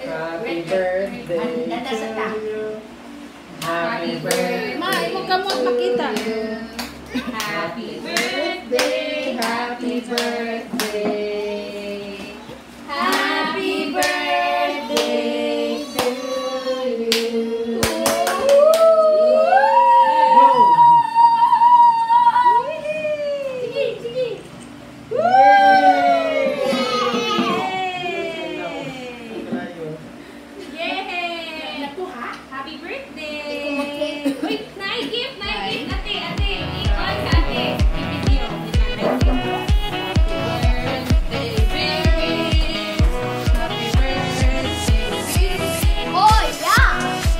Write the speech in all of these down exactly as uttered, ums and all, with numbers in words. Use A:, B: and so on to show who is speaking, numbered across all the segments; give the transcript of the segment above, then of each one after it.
A: Happy birthday to you. Happy birthday.
B: May, huwag ka mo makita.
A: Happy birthday, happy birthday. Happy birthday to you.
B: Sige, sige. Yay! Happy birthday! Wait, nai-gift, nai-gift. Ate, ate. Ikon ka, ate. I-video. Happy birthday, baby. Happy birthday, baby.
C: Oh, yeah!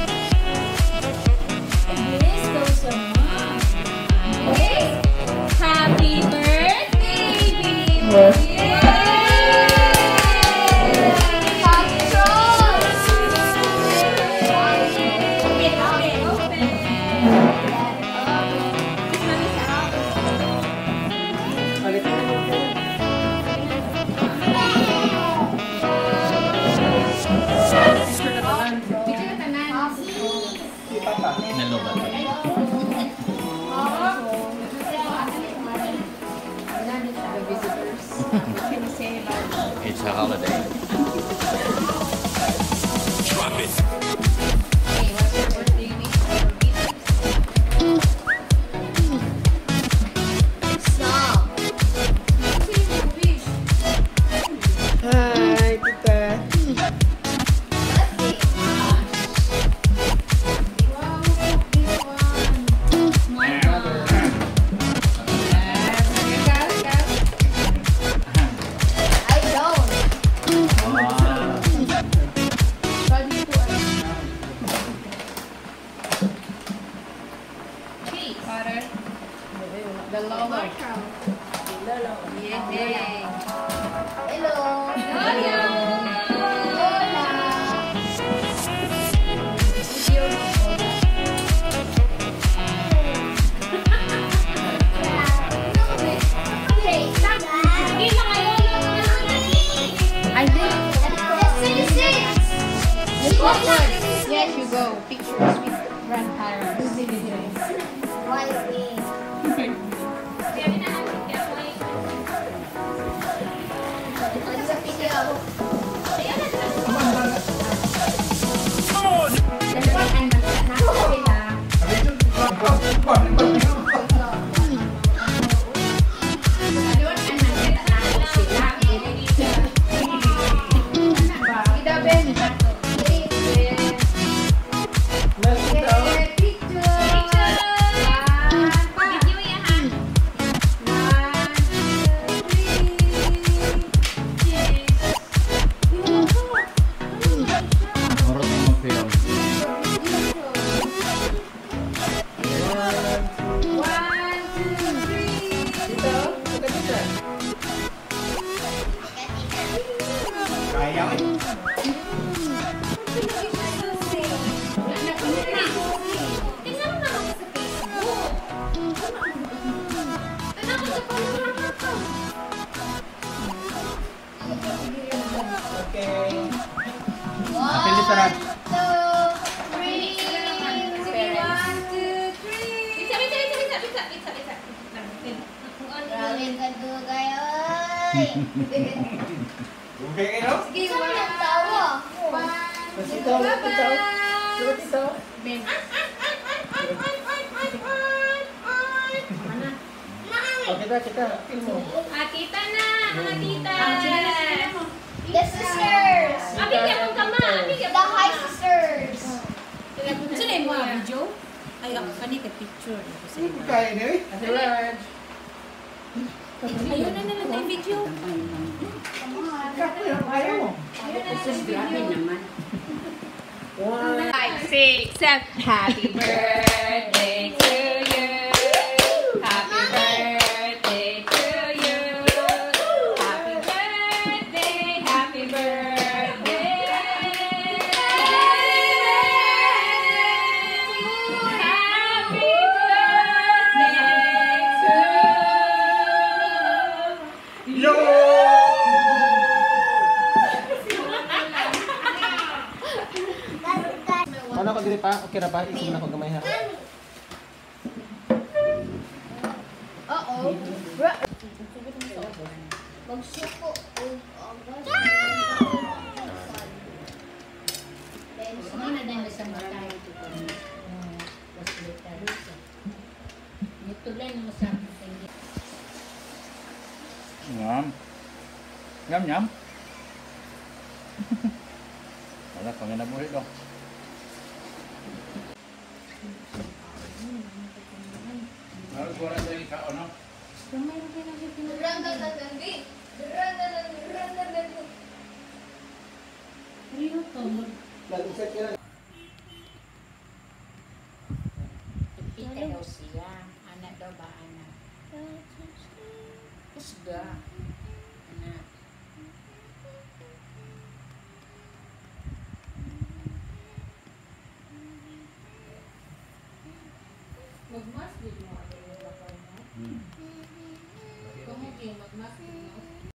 B: This goes to mom. Okay. Happy birthday, baby.
D: It's a holiday. Drop it.
B: Hey, what's your birthday wish for
C: Stop.
A: Hi, tita.
C: I don't.
B: cheese? Butter. The logo. Yeah.
C: Hello.
B: Hola.
C: Hola. Hey, stop.
B: Hindi na kayo.
C: I did. Yes, citizens.
B: Yes, you go. Pictures with grandparents.
C: Why me? What's the video?
D: Marot mo mag-film.
B: One, two, three.
A: Tita, buka tita. Kaya eh.
B: Tingnan mo naman sa Facebook. Tingnan mo sa follower ko.
A: Okay.
C: One,
A: Pili sarap.
C: two, three.
B: Sige, one, two, three. Pizza, pizza, pizza, pizza, pizza, pizza, pizza.
C: Grabe ka to, guys.
A: Okay kayo?
B: Sige,
C: Saan
B: one.
C: nagtawa?
B: One,
A: Masito,
B: two,
A: masito.
B: bye-bye.
A: Suot ito.
B: Ben.
A: O, kita, kita. Film mo.
B: Ah, tita na, mga tita.
C: The sisters.
B: Abi, kaya mong kama. Abi, kaya
C: The high sisters.
B: Sino yung mga video? Ay, ako kani ka picture.
A: Kaya niyo eh. Ate Raj.
B: Ayun na nila tayo video.
A: Kapo yung ayaw mo. One.
B: Five, six, seven. Happy birthday to you. Happy birthday to you. Happy birthday, happy birthday. Happy birthday to you.
A: Yo! Ano ko diri pa? Okay ra pa? Isip na ko gamay ha.
C: Uh-oh. Bra. Magsuko.
B: Ano na din sa mata? Ito lang mo sa
D: Ngam. Ngam nhắm. Wala pa nga nabuhi dong. Ano ko rin sa ikaw, ano?
A: Nag-set ka na.
B: Pita daw siya. Anak daw ba anak? Isda.